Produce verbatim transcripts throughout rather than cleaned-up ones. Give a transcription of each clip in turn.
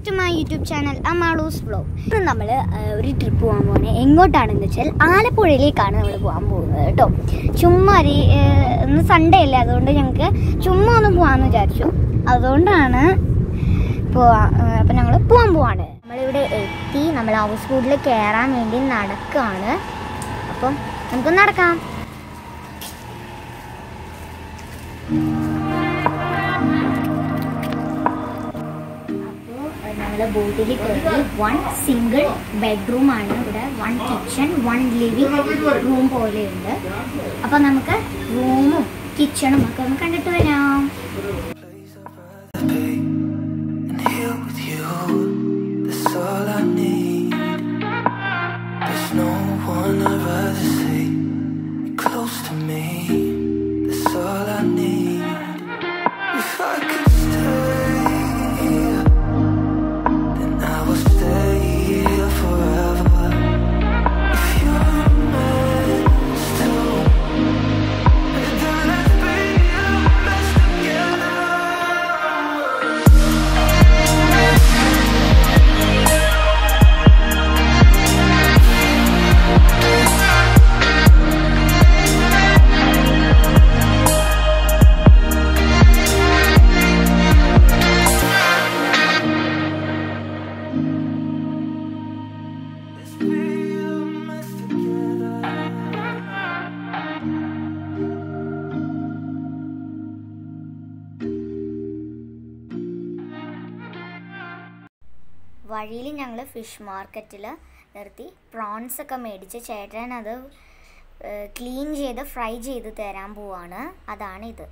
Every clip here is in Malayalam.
to my YouTube channel Ammalus vlog. We are going to trip to Alappuzhയിലേക്കാണ് നമ്മൾ പോകാൻ പോകുന്നത് കേട്ടോ. ചുമ്മാ ഇന്ന് സൺഡേ അല്ലേ, അതുകൊണ്ട് ഞങ്ങൾക്ക് ചുമ്മാ ഒന്ന് പോകാമെന്ന് വിചാരിച്ചു. അതുകൊണ്ടാണ് അപ്പം ഞങ്ങൾ പോകാൻ പോവാണ്. നമ്മളിവിടെ എത്തി, നമ്മൾ ഹൗസ് ബോട്ടിൽ കയറാൻ വേണ്ടി നടക്കുകയാണ്. അപ്പം നമുക്ക് നടക്കാം. ഞങ്ങൾ ബോട്ടിൽ കയറി. വൺ സിംഗിൾ ബെഡ്റൂം ആണ് ഇവിടെ, one kitchen, one living room പോലെയുണ്ട്. അപ്പം നമുക്ക് റൂമും കിച്ചണും ഒക്കെ ഒന്ന് കണ്ടിട്ട് വരാം. വഴിയിൽ ഞങ്ങൾ ഫിഷ് മാർക്കറ്റിൽ നിർത്തി പ്രോൺസ് ഒക്കെ മേടിച്ച് ചേട്ടൻ അത് ക്ലീൻ ചെയ്ത് ഫ്രൈ ചെയ്ത് തരാൻ പോവാണ്. അതാണിത്.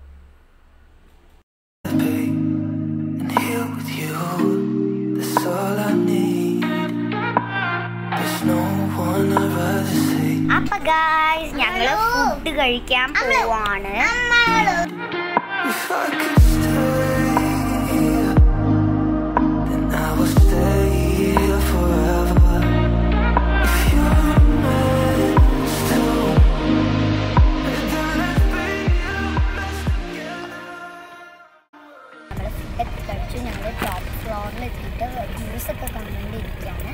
അപ്പൊ ഗായ്സ്, ഞങ്ങള് ഫുഡ് കഴിക്കാൻ പോവാണ്. ഫ്ലോറിലെത്തിയിട്ട് ജ്യൂസൊക്കെ കണ്ടുകൊണ്ടിരിക്കുകയാണ്.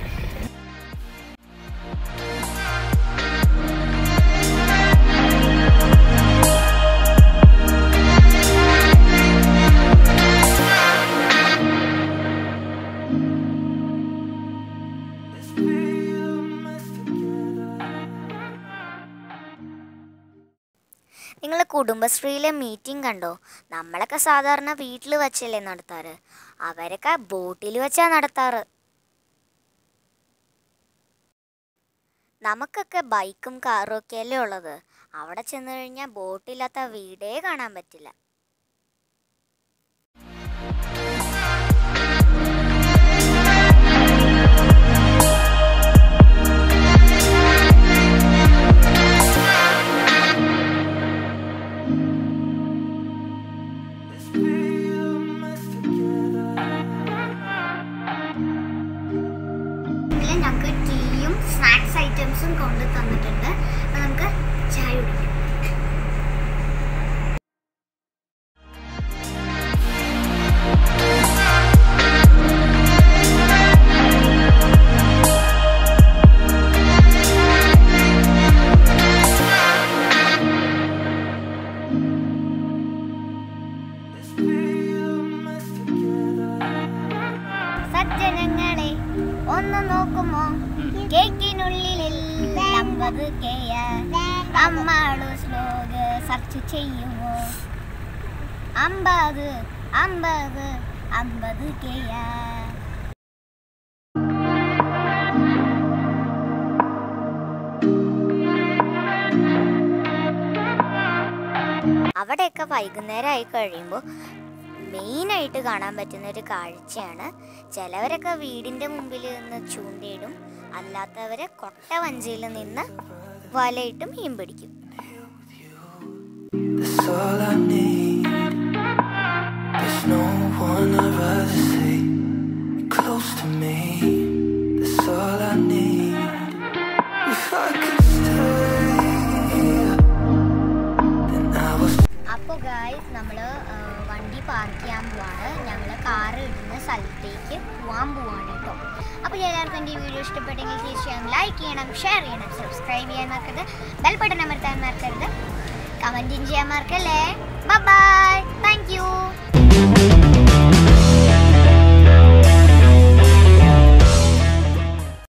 നിങ്ങൾ കുടുംബശ്രീയിലെ മീറ്റിംഗ് കണ്ടോ? നമ്മളൊക്കെ സാധാരണ വീട്ടിൽ വച്ചല്ലേ നടത്താറ്, അവരൊക്കെ ബോട്ടിൽ വെച്ചാ നടത്താറ്. നമുക്കൊക്കെ ബൈക്കും കാറും ഒക്കെ അല്ലേ ഉള്ളത്. അവിടെ ചെന്ന് കഴിഞ്ഞാൽ ബോട്ടില്ലാത്ത വീടേ കാണാൻ പറ്റില്ല. ഞങ്ങൾക്ക് ടീയും സ്നാക്സ് ഐറ്റംസും കൊണ്ട് തന്നിട്ടുണ്ട്. അപ്പം നമുക്ക് ചായ കുടിക്കാം. സജ്ജനങ്ങളെ ഒന്ന് നോക്കുമോ, കേക്കിനുള്ളിൽ അമ്പത് കെയ അമ്മാളൂസ് വ്ലോഗ് സെർച്ച് ചെയ്യുമോ? അമ്പത് അമ്പത് അമ്പത് കെയ. അവിടെയൊക്കെ വൈകുന്നേരം ആയി കഴിയുമ്പോൾ മെയിനായിട്ട് കാണാൻ പറ്റുന്ന ഒരു കാഴ്ചയാണ്, ചിലവരൊക്കെ വീടിൻ്റെ മുമ്പിൽ നിന്ന് ചൂണ്ടയിടും, അല്ലാത്തവരെ കൊട്ടവഞ്ചിയിൽ നിന്ന് വലയിട്ട് മീൻ പിടിക്കും. അപ്പോൾ ഗായ്സ്, നമ്മൾ വണ്ടി പാർക്ക് ചെയ്യാൻ പോവാണ്. ഞങ്ങൾ കാറ് ഇടുന്ന സ്ഥലത്തേക്ക് പോകാൻ പോവാണ് കേട്ടോ. അപ്പോൾ എല്ലാവർക്കും എൻ്റെ ഈ വീഡിയോ ഇഷ്ടപ്പെട്ടെങ്കിൽ തീർച്ചയായും ലൈക്ക് ചെയ്യണം, ഷെയർ ചെയ്യണം, സബ്സ്ക്രൈബ് ചെയ്യാൻ മറക്കരുത്, ബെൽ ബട്ടൺ അമർത്താൻ മറക്കരുത്, കമൻറ്റും ചെയ്യാൻ മറക്കല്ലേ. Bye by.